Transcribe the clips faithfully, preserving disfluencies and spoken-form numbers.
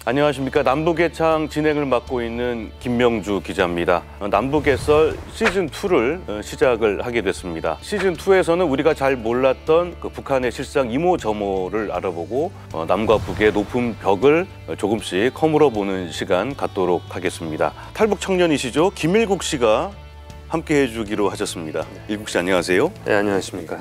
안녕하십니까. 남북예창 진행을 맡고 있는 김명주 기자입니다. 남북예설 시즌이를 시작을 하게 됐습니다. 시즌이에서는 우리가 잘 몰랐던 그 북한의 실상 이모저모를 알아보고 남과 북의 높은 벽을 조금씩 허물어보는 시간 갖도록 하겠습니다. 탈북 청년이시죠? 김일국 씨가 함께 해주기로 하셨습니다. 일국 씨 안녕하세요. 네, 안녕하십니까.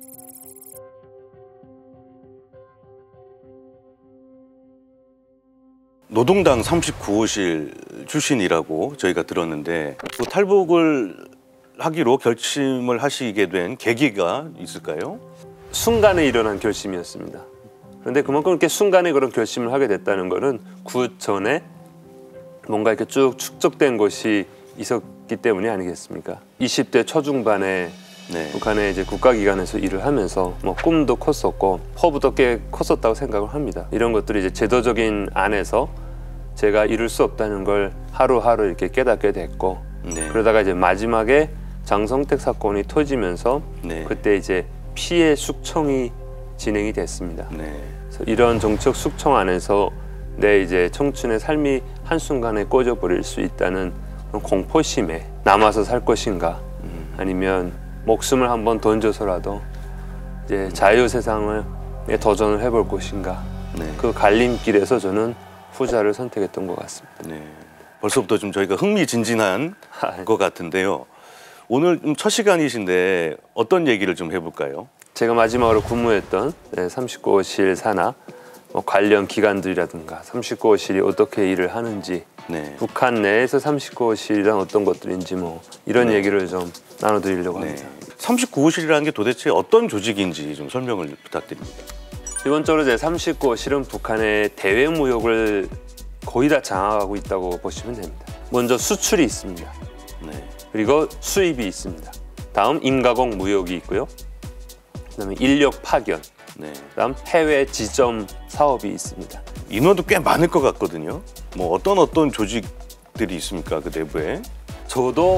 노동당 삼십구 호실 출신이라고 저희가 들었는데 그 탈북을 하기로 결심을 하시게 된 계기가 있을까요? 순간에 일어난 결심이었습니다. 그런데 그만큼 이렇게 순간에 그런 결심을 하게 됐다는 거는 그 전에 뭔가 이렇게 쭉 축적된 것이 있었기 때문이 아니겠습니까? 이십 대 초중반에 네. 북한의 이제 국가기관에서 일을 하면서 뭐 꿈도 컸었고 허브도 꽤 컸었다고 생각을 합니다. 이런 것들이 이제 제도적인 안에서 제가 이룰 수 없다는 걸 하루하루 이렇게 깨닫게 됐고 네. 그러다가 이제 마지막에 장성택 사건이 터지면서 네. 그때 이제 피해 숙청이 진행이 됐습니다. 네. 그래서 이런 정책 숙청 안에서 내 이제 청춘의 삶이 한순간에 꺼져버릴 수 있다는 공포심에 남아서 살 것인가 음. 아니면 목숨을 한번 던져서라도 이제 자유 세상을 도전을 해볼 것인가 네. 그 갈림길에서 저는 후자를 선택했던 것 같습니다. 네. 벌써부터 좀 저희가 흥미진진한 것 같은데요. 오늘 첫 시간이신데 어떤 얘기를 좀 해볼까요? 제가 마지막으로 근무했던 삼십구 호실 산하 뭐 관련 기관들이라든가 삼십구 호실이 어떻게 일을 하는지 네. 북한 내에서 삼십구 호실이란 어떤 것들인지 뭐 이런 네. 얘기를 좀 나눠드리려고 네. 합니다. 삼십구 호실이라는 게 도대체 어떤 조직인지 좀 설명을 부탁드립니다. 기본적으로 이제 삼십구 호실은 북한의 대외 무역을 거의 다 장악하고 있다고 보시면 됩니다. 먼저 수출이 있습니다. 네. 그리고 수입이 있습니다. 다음 임가공 무역이 있고요. 그다음에 인력 파견, 네. 그다음 해외 지점 사업이 있습니다. 인원도 꽤 많을 것 같거든요. 뭐 어떤 어떤 조직들이 있습니까? 그 내부에? 저도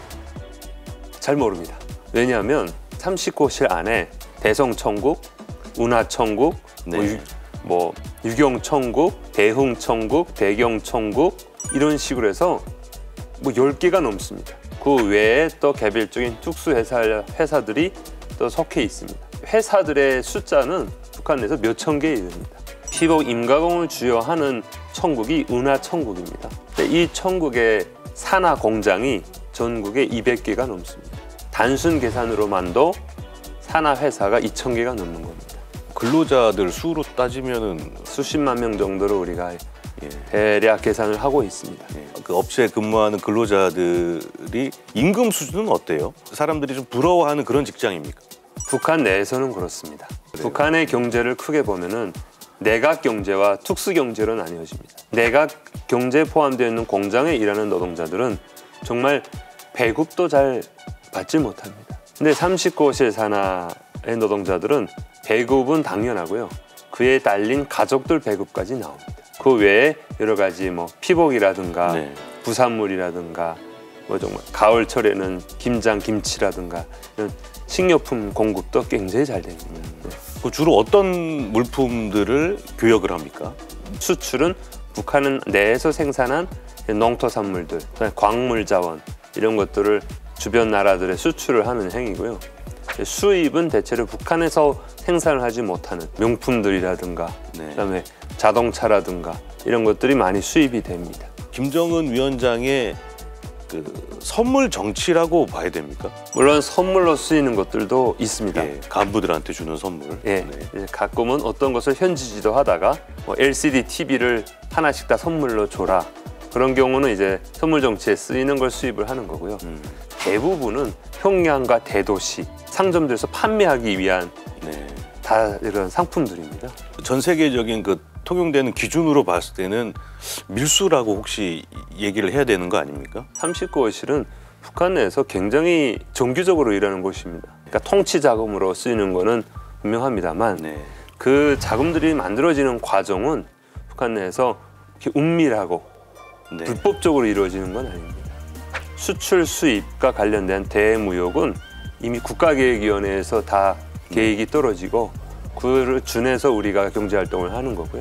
잘 모릅니다. 왜냐하면 삼십구 호실 안에 대성천국, 운하천국, 네. 뭐, 유, 뭐 유경천국, 대흥천국, 대경천국 이런 식으로 해서 뭐 열 개가 넘습니다. 그 외에 또 개별적인 특수회사, 회사들이 또 속해 있습니다. 회사들의 숫자는 북한 내에서 몇천 개에 이릅니다. 피복 임가공을 주요 하는 천국이 운하천국입니다. 이 천국의 산하 공장이 전국에 이백 개가 넘습니다. 단순 계산으로만도 산하 회사가 이천 개가 넘는 겁니다. 근로자들 수로 따지면은 수십만 명 정도로 우리가 예. 대략 계산을 하고 있습니다. 예. 그 업체에 근무하는 근로자들이 임금 수준은 어때요? 사람들이 좀 부러워하는 그런 직장입니까? 북한 내에서는 그렇습니다. 그래요? 북한의 경제를 크게 보면은 내각 경제와 특수 경제로 나뉘어집니다. 내각 경제에 포함되어 있는 공장에 일하는 노동자들은 정말 배급도 잘 받지 못합니다. 근데 삼십구 호실 산하의 노동자들은 배급은 당연하고요. 그에 딸린 가족들 배급까지 나옵니다. 그 외에 여러 가지 뭐 피복이라든가 네. 부산물이라든가 뭐 정말 가을철에는 김장, 김치라든가 이런 식료품 공급도 굉장히 잘 됩니다. 네. 그 주로 어떤 물품들을 교역을 합니까? 수출은 북한은 내에서 생산한 농토산물들, 광물 자원 이런 것들을 주변 나라들에 수출을 하는 행위고요. 수입은 대체로 북한에서 생산을 하지 못하는 명품들이라든가 네. 그다음에 자동차라든가 이런 것들이 많이 수입이 됩니다. 김정은 위원장의 그 선물 정치라고 봐야 됩니까? 물론 선물로 쓰이는 것들도 있습니다. 예, 간부들한테 주는 선물. 예, 네. 가끔은 어떤 것을 현지지도 하다가 뭐 엘시디 티비를 하나씩 다 선물로 줘라. 그런 경우는 이제 선물 정치에 쓰이는 걸 수입을 하는 거고요. 음. 대부분은 평양과 대도시, 상점들에서 판매하기 위한 네. 다 이런 상품들입니다. 전 세계적인 그 통용되는 기준으로 봤을 때는 밀수라고 혹시 얘기를 해야 되는 거 아닙니까? 삼십구 호실은 북한 내에서 굉장히 정규적으로 일하는 곳입니다. 그러니까 통치 자금으로 쓰이는 거는 분명합니다만 네. 그 자금들이 만들어지는 과정은 북한 내에서 이렇게 은밀하고 네. 불법적으로 이루어지는 건 아닙니다. 수출 수입과 관련된 대무역은 이미 국가계획위원회에서 다 계획이 떨어지고 그를 준해서 우리가 경제 활동을 하는 거고요.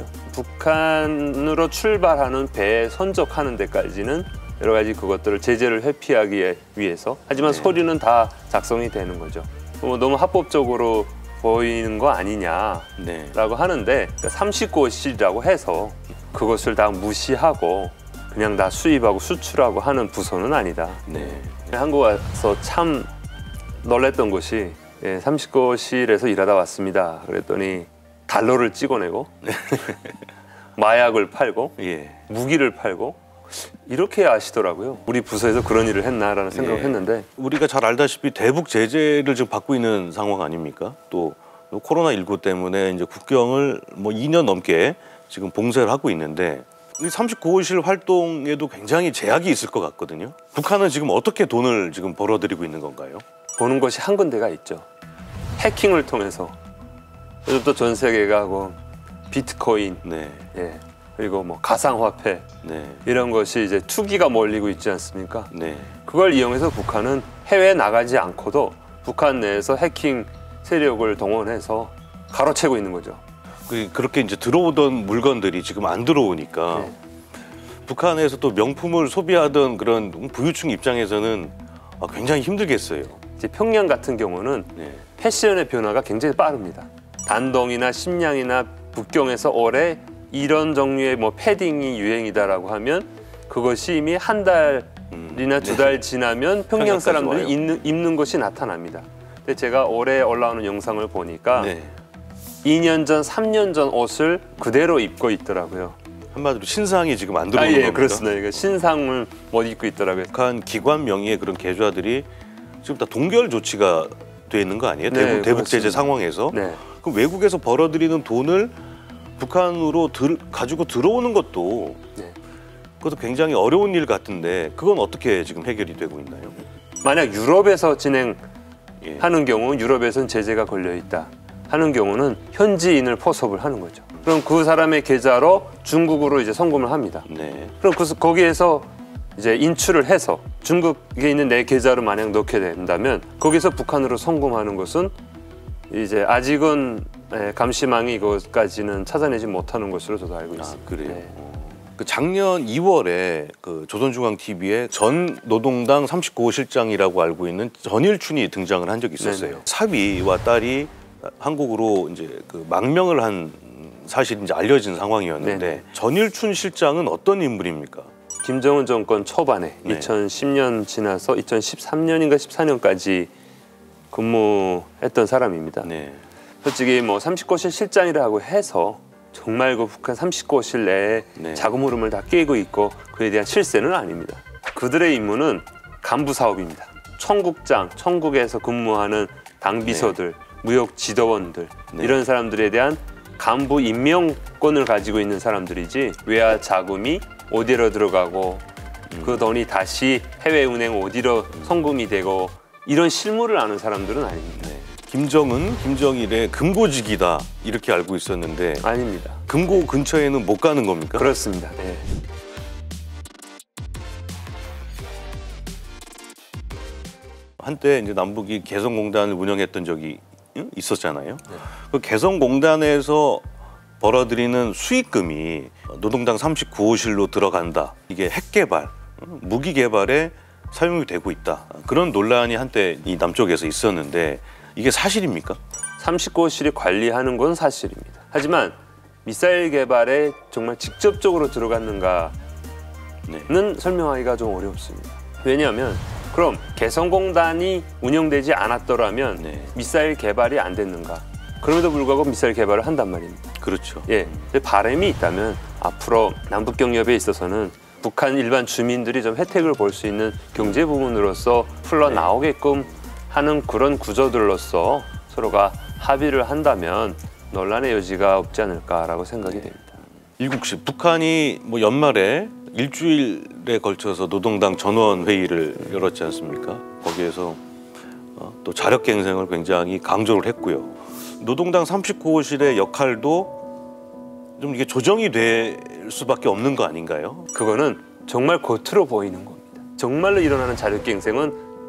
북한으로 출발하는 배 선적하는 데까지는 여러 가지 그것들을 제재를 회피하기 위해서 하지만 네. 서류는 다 작성이 되는 거죠. 뭐 너무 합법적으로 보이는 거 아니냐라고 네. 하는데 그러니까 삼십구 호실이라고 해서 그것을 다 무시하고 그냥 다 수입하고 수출하고 하는 부서는 아니다. 네. 한국 와서 참 놀랬던 것이 예, 삼십구 호실에서 일하다 왔습니다. 그랬더니 달러를 찍어내고 마약을 팔고 예. 무기를 팔고 이렇게 아시더라고요. 우리 부서에서 그런 일을 했나라는 생각을 예. 했는데 우리가 잘 알다시피 대북 제재를 지금 받고 있는 상황 아닙니까? 또 코로나 일구 때문에 이제 국경을 뭐 이 년 넘게 지금 봉쇄를 하고 있는데 이 삼십구 호실 활동에도 굉장히 제약이 있을 것 같거든요. 북한은 지금 어떻게 돈을 지금 벌어들이고 있는 건가요? 보는 것이 한 군데가 있죠. 해킹을 통해서 요즘 또 전 세계가 뭐 비트코인, 네, 예, 그리고 뭐 가상화폐 네, 이런 것이 이제 투기가 몰리고 있지 않습니까? 네, 그걸 이용해서 북한은 해외에 나가지 않고도 북한 내에서 해킹 세력을 동원해서 가로채고 있는 거죠. 그- 그렇게 이제 들어오던 물건들이 지금 안 들어오니까 네. 북한에서 또 명품을 소비하던 그런 부유층 입장에서는 아, 굉장히 힘들겠어요. 이제 평양 같은 경우는 네, 패션의 변화가 굉장히 빠릅니다. 단동이나 심양이나 북경에서 올해 이런 종류의 뭐 패딩이 유행이다라고 하면 그것이 이미 한 달이나 두 달 지나면 평양 평양까지 사람들이 와요. 입는, 입는 것이 나타납니다. 근데 제가 올해 올라오는 영상을 보니까 네. 이 년 전, 삼 년 전 옷을 그대로 입고 있더라고요. 한마디로 신상이 지금 안 아, 들어오는 예, 겁니다. 그렇습니다. 이거 신상을 못 입고 있더라고요. 북한 기관 명의의 그런 계좌들이 지금 다 동결 조치가 돼 있는 거 아니에요? 네, 대북, 대북 제재 그렇습니다. 상황에서. 네. 그럼 외국에서 벌어들이는 돈을 북한으로 들, 가지고 들어오는 것도 네. 그것도 굉장히 어려운 일 같은데 그건 어떻게 지금 해결이 되고 있나요? 만약 유럽에서 진행하는 예. 경우 유럽에서는 제재가 걸려 있다 하는 경우는 현지인을 포섭을 하는 거죠. 그럼 그 사람의 계좌로 중국으로 이제 송금을 합니다. 네. 그럼 그 거기에서 이제 인출을 해서 중국에 있는 내 계좌를 만약 넣게 된다면 거기서 북한으로 송금하는 것은 이제 아직은 예, 감시망이 이것까지는 찾아내지 못하는 것으로 저도 알고 아, 있습니다. 그래요. 네. 어. 그 작년 이월에 그 조선중앙티비에 전 노동당 삼십구 호 실장이라고 알고 있는 전일춘이 등장을 한 적이 있었어요. 네네. 사위와 딸이 한국으로 이제 그 망명을 한 사실이 이제 알려진 상황이었는데 네네. 전일춘 실장은 어떤 인물입니까? 김정은 정권 초반에 네. 이천십 년 지나서 이천십삼 년인가 십사 년까지 근무했던 사람입니다. 네. 솔직히 뭐 삼십구 호실 실장이라고 해서 정말 그 북한 삼십구 호실 내에 네. 자금 흐름을 다 깨고 있고 그에 대한 실세는 아닙니다. 그들의 임무는 간부 사업입니다. 청국장, 청국에서 근무하는 당비서들, 무역 지도원들 네. 이런 사람들에 대한 간부 임명권을 가지고 있는 사람들이지 외화 자금이 어디로 들어가고 음. 그 돈이 다시 해외은행 어디로 송금이 되고 이런 실무를 아는 사람들은 아닙니다. 네. 김정은, 김정일의 금고직이다 이렇게 알고 있었는데 아닙니다. 금고 근처에는 못 가는 겁니까? 그렇습니다. 예. 한때 이제 남북이 개성공단을 운영했던 적이 응? 있었잖아요. 그 개성공단에서 벌어들이는 수익금이 노동당 삼십구 호실로 들어간다. 이게 핵 개발, 응? 무기 개발에 사용이 되고 있다. 그런 논란이 한때 이 남쪽에서 있었는데 이게 사실입니까? 삼십구 호실이 관리하는 건 사실입니다. 하지만 미사일 개발에 정말 직접적으로 들어갔는가는 네. 설명하기가 좀 어렵습니다. 왜냐하면 그럼 개성공단이 운영되지 않았더라면 네. 미사일 개발이 안 됐는가? 그럼에도 불구하고 미사일 개발을 한단 말입니다. 그렇죠. 예, 근데 바람이 있다면 앞으로 남북경협에 있어서는 북한 일반 주민들이 좀 혜택을 볼 수 있는 경제 부분으로서 풀러 나오게끔 하는 그런 구조들로서 서로가 합의를 한다면 논란의 여지가 없지 않을까라고 생각이 됩니다. 일국 씨, 북한이 뭐 연말에 일주일에 걸쳐서 노동당 전원 회의를 열었지 않습니까? 거기에서 어, 또 자력갱생을 굉장히 강조를 했고요. 노동당 삼십구 호실의 역할도 좀 이게 조정이 될 수밖에 없는 거 아닌가요? 그거는 정말 겉으로 보이는 겁니다. 정말로 일어나는 자력갱생은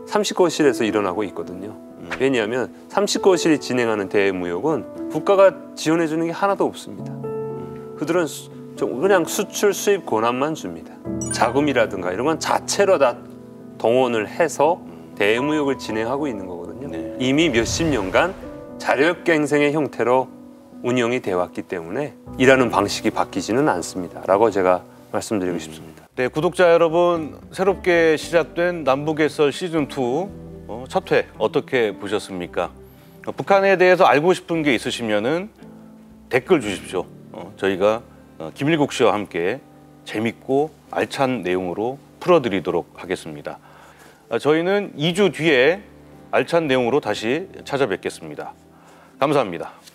삼십거실에서 일어나고 있거든요. 왜냐하면 삼십거실이 진행하는 대무역은 국가가 지원해 주는 게 하나도 없습니다. 그들은 수, 그냥 수출 수입 권한만 줍니다. 자금이라든가 이런 건 자체로 다 동원을 해서 대무역을 진행하고 있는 거거든요. 네. 이미 몇십 년간 자력갱생의 형태로 운영이 되어 왔기 때문에 일하는 방식이 바뀌지는 않습니다. 라고 제가 말씀드리고 싶습니다. 네, 구독자 여러분, 새롭게 시작된 남북의 썰 시즌 투 어, 첫 회 어떻게 보셨습니까? 어, 북한에 대해서 알고 싶은 게 있으시면은 댓글 주십시오. 어, 저희가 어, 김일국 씨와 함께 재밌고 알찬 내용으로 풀어드리도록 하겠습니다. 어, 저희는 이 주 뒤에 알찬 내용으로 다시 찾아뵙겠습니다. 감사합니다.